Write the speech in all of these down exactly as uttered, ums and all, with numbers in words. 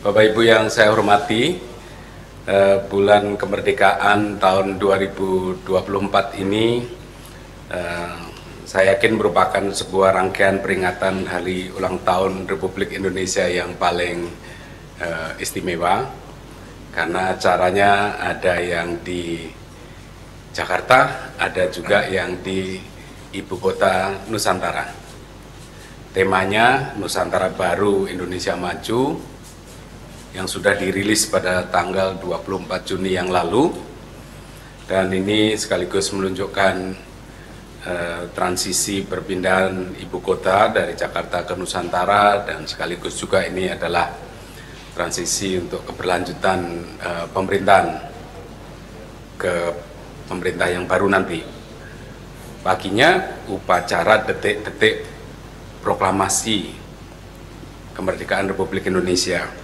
Bapak Ibu yang saya hormati, eh, bulan kemerdekaan tahun dua ribu dua puluh empat ini eh, saya yakin merupakan sebuah rangkaian peringatan hari ulang tahun Republik Indonesia yang paling eh, istimewa, karena acaranya ada yang di Jakarta, ada juga yang di Ibu Kota Nusantara. Temanya Nusantara Baru Indonesia Maju, yang sudah dirilis pada tanggal dua puluh empat Juni yang lalu, dan ini sekaligus menunjukkan eh, transisi perpindahan ibu kota dari Jakarta ke Nusantara, dan sekaligus juga ini adalah transisi untuk keberlanjutan eh, pemerintahan ke pemerintah yang baru nanti. Paginya upacara detik-detik proklamasi kemerdekaan Republik Indonesia.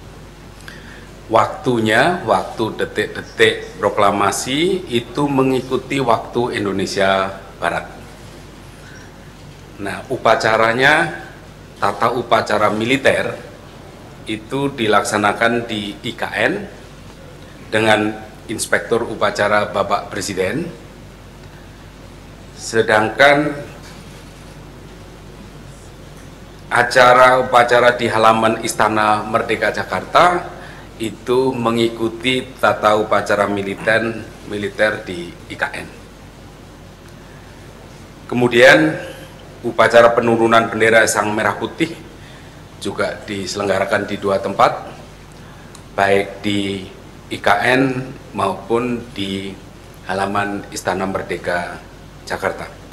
Waktunya, waktu detik-detik proklamasi itu mengikuti waktu Indonesia Barat. Nah, upacaranya, tata upacara militer itu dilaksanakan di I K N dengan Inspektur Upacara Bapak Presiden, sedangkan acara upacara di halaman Istana Merdeka Jakarta itu mengikuti tata upacara militer militer di I K N. Kemudian upacara penurunan bendera Sang Merah Putih juga diselenggarakan di dua tempat, baik di I K N maupun di halaman Istana Merdeka Jakarta.